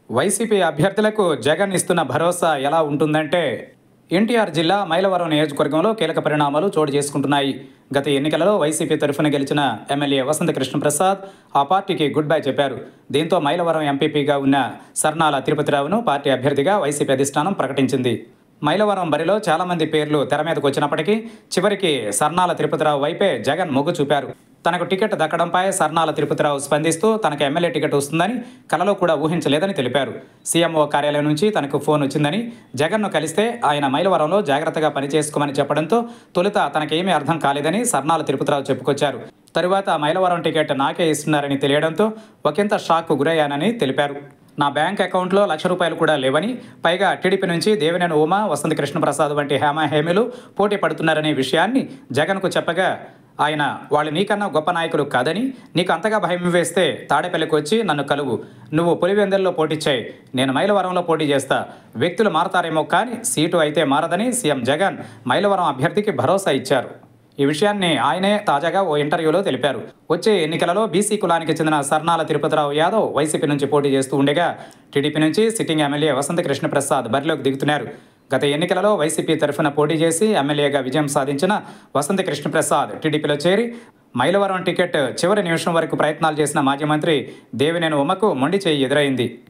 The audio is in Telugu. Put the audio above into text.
వైసీపీ అభ్యర్థులకు జగన్ ఇస్తున్న భరోసా ఎలా ఉంటుందంటే ఎన్టీఆర్ జిల్లా మైలవరం నియోజకవర్గంలో కీలక పరిణామాలు చోటు చేసుకుంటున్నాయి. గత ఎన్నికలలో వైసీపీ తరఫున గెలిచిన ఎమ్మెల్యే వసంత కృష్ణప్రసాద్ ఆ పార్టీకి గుడ్ బై చెప్పారు. దీంతో మైలవరం ఎంపీపీగా ఉన్న సర్నాల తిరుపతిరావును పార్టీ అభ్యర్థిగా వైసీపీ అధిష్టానం ప్రకటించింది. మైలవరం బరిలో చాలామంది పేర్లు తెర మీదకు వచ్చినప్పటికీ చివరికి సర్నాల తిరుపతిరావు వైపే జగన్ మొగ్గు చూపారు. తనకు టికెట్ దక్కడంపై సర్నాల తిరుపతిరావు స్పందిస్తూ తనకు ఎమ్మెల్యే టికెట్ వస్తుందని కలలో కూడా ఊహించలేదని తెలిపారు. సీఎంఓ కార్యాలయం నుంచి తనకు ఫోన్ వచ్చిందని, జగన్ను కలిస్తే ఆయన మైలవరంలో జాగ్రత్తగా పనిచేసుకోమని చెప్పడంతో తొలుత తనకేమీ అర్థం కాలేదని సర్నాల తిరుపతిరావు చెప్పుకొచ్చారు. తరువాత మైలవరం టికెట్ నాకే ఇస్తున్నారని తెలియడంతో ఒకంత షాక్కు గురయ్యానని తెలిపారు. నా బ్యాంక్ అకౌంట్లో ₹1,00,000 కూడా లేవని, పైగా టీడీపీ నుంచి దేవినేని ఉమా, వసంత కృష్ణప్రసాద్ వంటి హేమీలు పోటీ పడుతున్నారనే విషయాన్ని జగన్కు చెప్పగా ఆయన వాళ్ళు నీకన్నా గొప్ప నాయకులు కాదని, నీకు అంతగా భయం వేస్తే తాడేపల్లికి వచ్చి నన్ను కలువు, నువ్వు పులివెందుల్లో పోటీ చేయి, నేను మైలవరంలో పోటీ చేస్తా, వ్యక్తులు మారతారేమో కానీ సీటు అయితే మారదని సీఎం జగన్ మైలవరం అభ్యర్థికి భరోసా ఇచ్చారు. ఈ విషయాన్ని ఆయనే తాజాగా ఓ ఇంటర్వ్యూలో తెలిపారు. వచ్చే ఎన్నికలలో బీసీ కులానికి చెందిన సర్నాల తిరుపతిరావు యాదవ్ వైసీపీ నుంచి పోటీ చేస్తూ ఉండగా టీడీపీ నుంచి సిట్టింగ్ ఎమ్మెల్యే వసంత కృష్ణప్రసాద్ బరిలోకి దిగుతున్నారు. గత ఎన్నికలలో వైసీపీ తరఫున పోటీ చేసి ఎమ్మెల్యేగా విజయం సాధించిన వసంత కృష్ణప్రసాద్ టీడీపీలో చేరి మైలవరం టికెట్ చివరి నిమిషం వరకు ప్రయత్నాలు చేసిన మాజీ మంత్రి దేవినేని ఉమకు మొండి చేయి ఎదురైంది.